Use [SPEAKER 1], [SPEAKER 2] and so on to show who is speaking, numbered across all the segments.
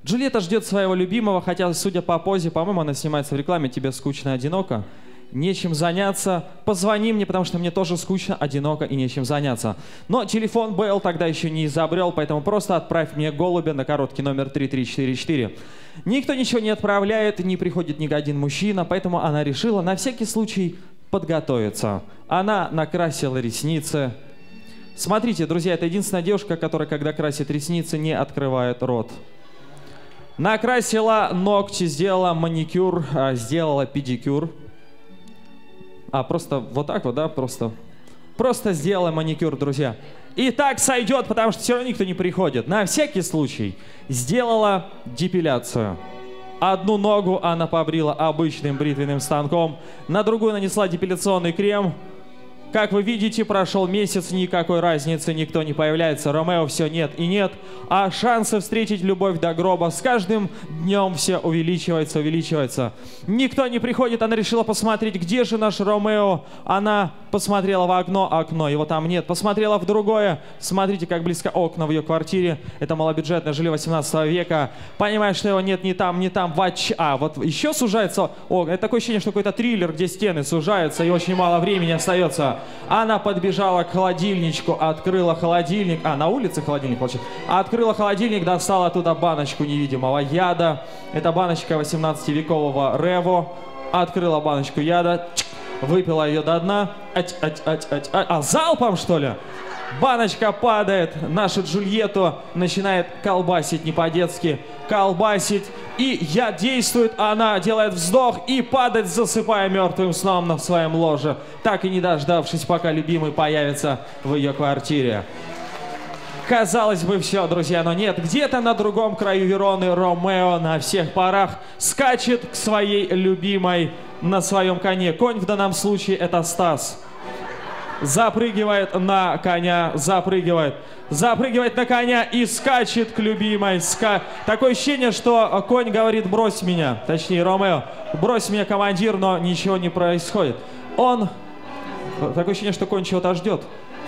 [SPEAKER 1] Джульетта ждет своего любимого, хотя, судя по позе, по-моему, она снимается в рекламе «Тебе скучно и одиноко». Нечем заняться. Позвони мне, потому что мне тоже скучно, одиноко и нечем заняться. Но телефон Белл тогда еще не изобрел, поэтому просто отправь мне голубя на короткий номер 3344. Никто ничего не отправляет, не приходит ни один мужчина, поэтому она решила на всякий случай подготовиться. Она накрасила ресницы. Смотрите, друзья, это единственная девушка, которая, когда красит ресницы, не открывает рот. Накрасила ногти, сделала маникюр, сделала педикюр. Просто вот так вот, да? Просто сделала маникюр, друзья. И так сойдет, потому что все равно никто не приходит. На всякий случай сделала депиляцию. Одну ногу она побрила обычным бритвенным станком, на другую нанесла депиляционный крем. Как вы видите, прошел месяц, никакой разницы, никто не появляется. Ромео все нет и нет, а шансы встретить любовь до гроба с каждым днем все увеличивается, увеличивается. Никто не приходит, она решила посмотреть, где же наш Ромео. Она посмотрела в окно, его там нет. Посмотрела в другое, смотрите, как близко окна в ее квартире. Это малобюджетное жилье 18 века. Понимаешь, что его нет ни там, вот еще сужается. Это такое ощущение, что какой-то триллер, где стены сужаются и очень мало времени остается. Она подбежала к холодильничку, открыла холодильник. На улице холодильник, получается. Открыла холодильник, достала оттуда баночку невидимого яда. Это баночка 18-векового Рево. Открыла баночку яда, выпила ее до дна. Залпом, что ли? Баночка падает, наша Джульетту начинает колбасить не по-детски. Колбасить, и яд действует, она делает вздох и падает, засыпая мертвым сном на своем ложе, так и не дождавшись, пока любимый появится в ее квартире. Казалось бы, все, друзья, но нет. Где-то на другом краю Вероны Ромео на всех парах скачет к своей любимой на своем коне. Конь в данном случае это Стас. Запрыгивает на коня, запрыгивает на коня и скачет к любимой. Такое ощущение, что конь говорит: брось меня, точнее Ромео, брось меня, командир, но ничего не происходит. Такое ощущение, что конь чего-то ждет.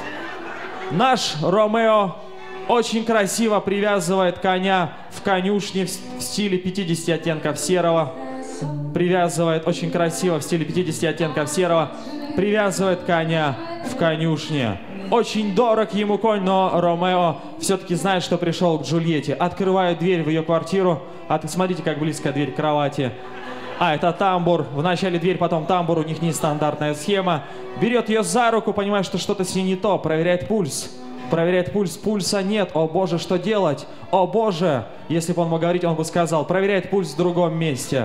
[SPEAKER 1] Наш Ромео очень красиво привязывает коня в конюшне в стиле 50 оттенков серого. Привязывает очень красиво в стиле 50 оттенков серого. Привязывает коня в конюшне. Очень дорог ему конь, но Ромео все-таки знает, что пришел к Джульетте. Открывает дверь в ее квартиру. Смотрите, как близко дверь к кровати. Это тамбур. Вначале дверь, потом тамбур. У них нестандартная схема. Берет ее за руку, понимает, что что-то с ней не то. Проверяет пульс. Проверяет пульс. Пульса нет. О боже, что делать? О боже! Если бы он мог говорить, он бы сказал: проверяет пульс в другом месте.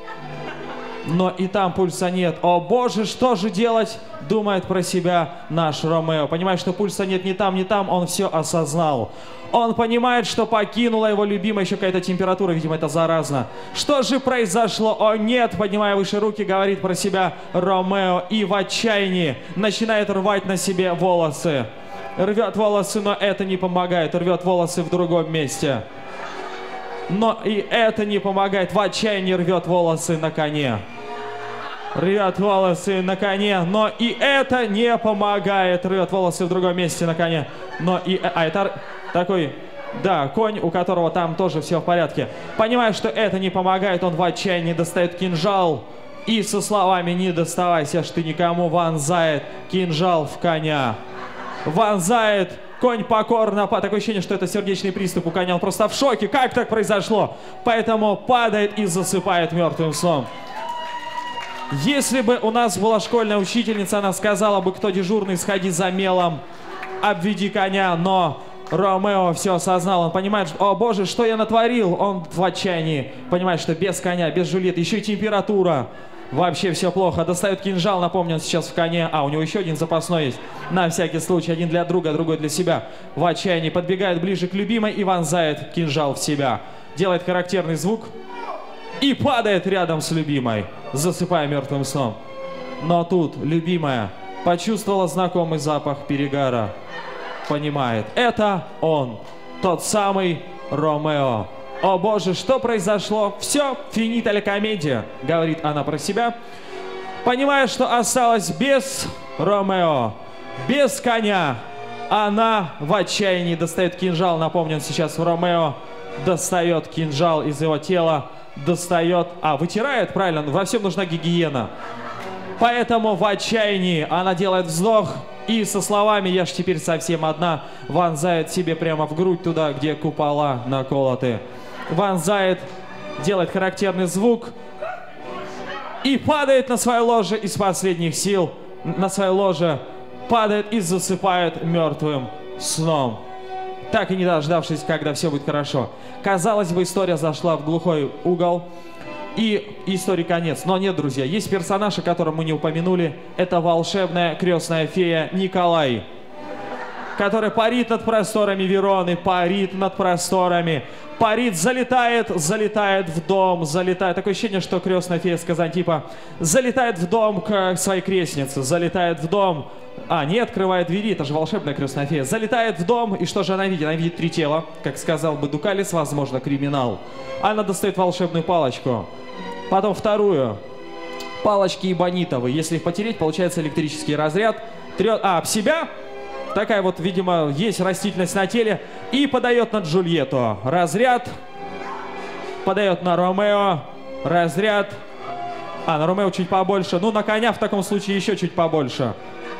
[SPEAKER 1] Но и там пульса нет. О боже, что же делать? Думает про себя наш Ромео. Понимает, что пульса нет ни там, он все осознал. Он понимает, что покинула его любимая еще какая-то температура, видимо, это заразно. Что же произошло? О нет, поднимая выше руки, говорит про себя Ромео и в отчаянии начинает рвать на себе волосы. Рвет волосы, но это не помогает. Рвет волосы в другом месте. Но и это не помогает. В отчаянии рвет волосы на коне. Рвет волосы на коне, но и это не помогает. Рвет волосы в другом месте на коне. Но и... это такой... Да, конь, у которого там тоже все в порядке. Понимая, что это не помогает, он в отчаянии достает кинжал. И со словами «не доставайся ж ты никому» вонзает кинжал в коня. Вонзает... Конь покорно, такое ощущение, что это сердечный приступ у коня, он просто в шоке, как так произошло? Поэтому падает и засыпает мертвым сном. Если бы у нас была школьная учительница, она сказала бы: кто дежурный, сходи за мелом, обведи коня, но Ромео все осознал, он понимает, что, о боже, что я натворил, он в отчаянии, понимает, что без коня, без Джульетты, еще и температура. Вообще все плохо. Достает кинжал, напомню, он сейчас в коне. У него еще один запасной есть. На всякий случай. Один для друга, другой для себя. В отчаянии подбегает ближе к любимой и вонзает кинжал в себя. Делает характерный звук. И падает рядом с любимой, засыпая мертвым сном. Но тут любимая почувствовала знакомый запах перегара. Понимает, это он. Тот самый Ромео. О боже, что произошло? Все, финита ля комедия, говорит она про себя. Понимая, что осталась без Ромео, без коня, она в отчаянии достает кинжал, напомнен сейчас в Ромео, достает кинжал из его тела, достает... вытирает, правильно, во всем нужна гигиена. Поэтому в отчаянии она делает вздох и со словами «Я ж теперь совсем одна» вонзает себе прямо в грудь туда, где купола наколоты. Вонзает, делает характерный звук и падает на свое ложе из последних сил. На свое ложе падает и засыпает мертвым сном, так и не дождавшись, когда все будет хорошо. Казалось бы, история зашла в глухой угол, и истории конец. Но нет, друзья, есть персонаж, о котором мы не упомянули. Это волшебная крестная фея Николай, которая парит над просторами Вероны, парит над просторами, парит, залетает в дом, залетает. Такое ощущение, что крестная фея с Казантипа залетает в дом к своей крестнице, залетает в дом, не открывает двери, это же волшебная крестная фея. Залетает в дом, и что же она видит? Она видит 3 тела, как сказал бы Дукалис, возможно, криминал. Она достает волшебную палочку, потом вторую, палочки эбонитовые. Если их потереть, получается электрический разряд. Об себя, такая вот, видимо, есть растительность на теле, и подает на Джульетту разряд, подает на Ромео разряд, на Ромео чуть побольше, ну, на коня в таком случае еще чуть побольше.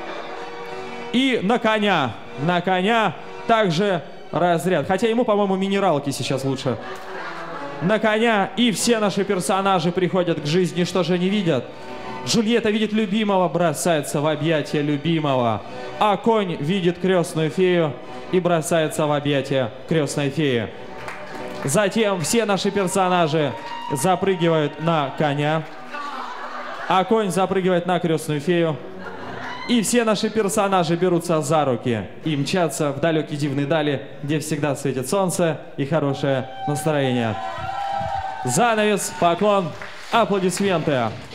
[SPEAKER 1] И на коня также разряд. Хотя ему, по-моему, минералки сейчас лучше. На коня, и все наши персонажи приходят к жизни. Что же они видят? Джульетта видит любимого, бросается в объятия любимого. А конь видит крестную фею и бросается в объятия крестной феи. Затем все наши персонажи запрыгивают на коня, а конь запрыгивает на крестную фею. И все наши персонажи берутся за руки и мчатся в далекие дивные дали, где всегда светит солнце и хорошее настроение. Занавес, поклон, аплодисменты.